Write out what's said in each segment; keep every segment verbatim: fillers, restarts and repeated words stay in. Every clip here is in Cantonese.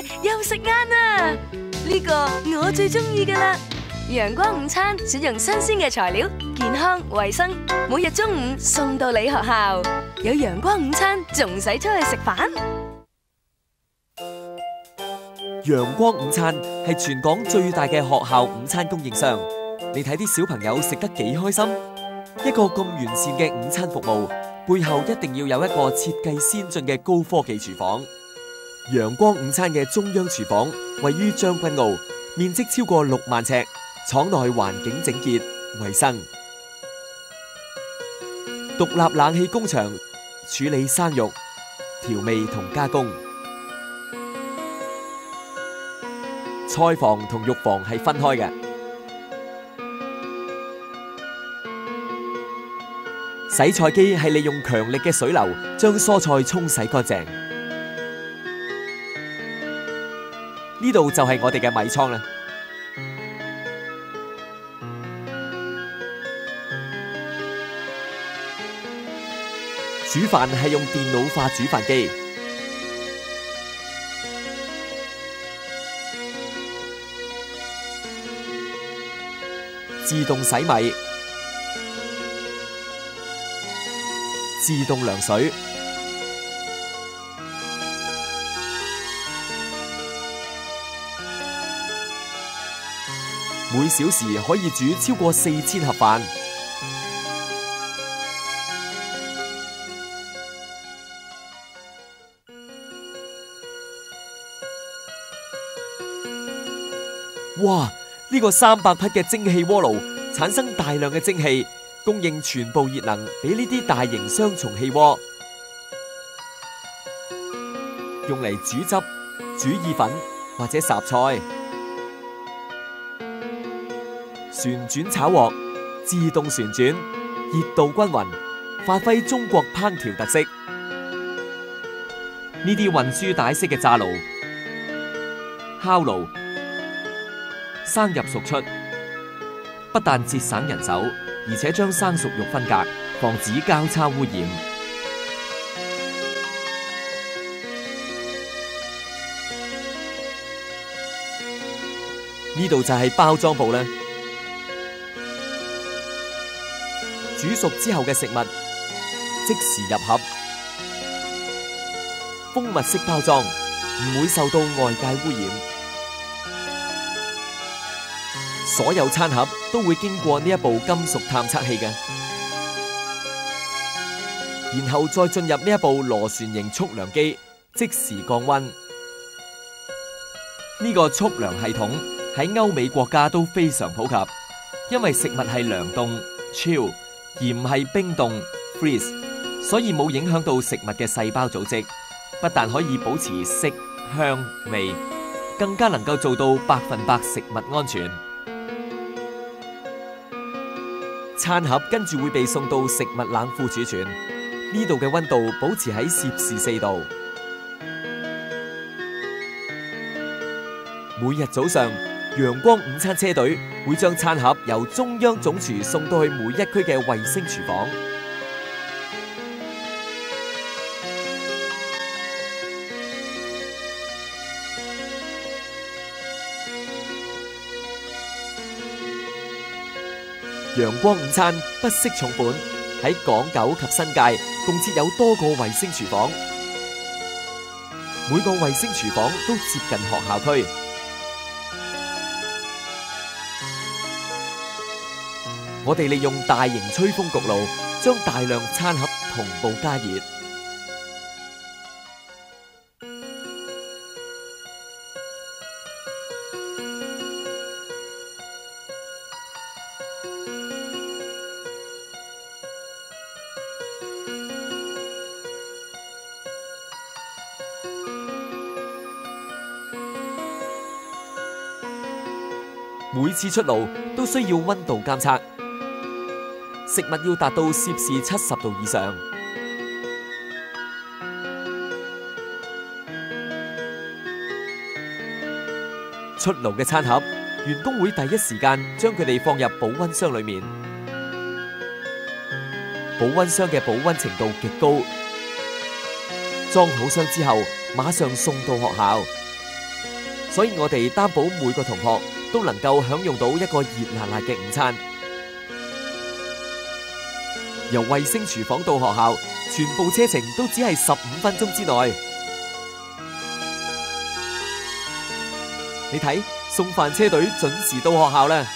又食晏啦！呢個我最中意㗎啦！陽光午餐選用新鮮嘅材料，健康衛生，每日中午送到你學校。有陽光午餐，仲使出去食飯？ 陽光午餐係全港最大嘅學校午餐供應商。你睇啲小朋友食得幾開心？一個咁完善嘅午餐服務，背後一定要有一個設計先進嘅高科技廚房。陽光午餐嘅中央廚房位於將軍澳，面積超過六萬尺，廠內環境整潔衛生，獨立冷氣工場處理生肉、調味同加工。菜房同肉房係分開嘅。洗菜機係利用強力嘅水流將蔬菜沖洗乾淨。呢度就係我哋嘅米倉啦。煮飯係用電腦化煮飯機。自動洗米、自動涼水、每小時可以煮超過四千盒飯。哇！呢個三百匹嘅蒸汽鍋爐產生大量嘅蒸汽，供應全部熱能俾呢啲大型雙重氣鍋，用嚟煮汁、煮意粉或者烚菜。旋轉炒鑊，自動旋轉，熱度均勻，發揮中國烹調特色。呢啲運輸帶式嘅炸爐、烤爐，生入熟出，不但節省人手，而且將生熟肉分隔，防止交叉污染。呢度就係包裝部啦。煮熟之後嘅食物即時入盒，封密式包裝，唔會受到外界污染。所有餐盒都會經過呢一部金屬探測器嘅，然後再進入呢一部螺旋形速涼機，即時降溫。呢個速涼系統喺歐美國家都非常普及，因為食物係涼凍 chill， 而唔係冰凍 freeze， 所以冇影響到食物嘅細胞組織，不但可以保持色香味，更加能夠做到百分百食物安全。餐盒跟住會被送到食物冷庫儲存，呢度嘅溫度保持喺攝氏四度。每日早上，陽光午餐車隊會將餐盒由中央總廚送到去每一區嘅衛星廚房。陽光午餐不惜重本，喺港九及新界共設有多個衛星廚房，每個衛星廚房都接近學校區。我哋利用大型吹風焗爐，將大量餐盒同步加熱。每次出爐都需要溫度監測，食物要達到攝氏七十度以上。出爐嘅餐盒，員工會第一時間將佢哋放入保溫箱裏面。保溫箱嘅保溫程度極高，裝好箱之後馬上送到學校。 所以我哋擔保每個同學都能夠享用到一個熱辣辣嘅午餐。由衛星廚房到學校，全部車程都只係十五分鐘之內。你睇，送飯車隊準時到學校啦。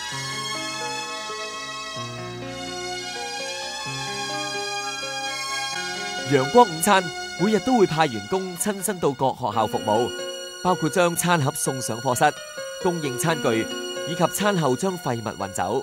陽光午餐每日都會派員工親身到各學校服務，包括將餐盒送上課室、供應餐具，以及餐後將廢物運走。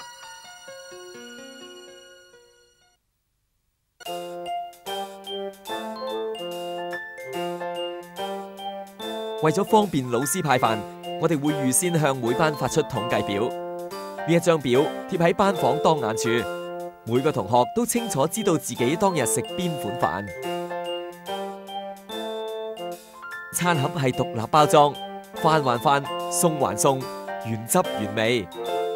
為咗方便老師派飯，我哋會預先向每班發出統計表。呢一張表貼喺班房當眼處，每個同學都清楚知道自己當日食邊款飯。餐盒係獨立包裝，飯還飯，餸還餸，原汁原味。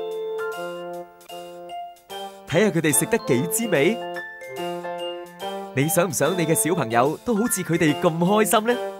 睇下佢哋食得幾滋味？你想唔想你嘅小朋友都好似佢哋咁開心呢？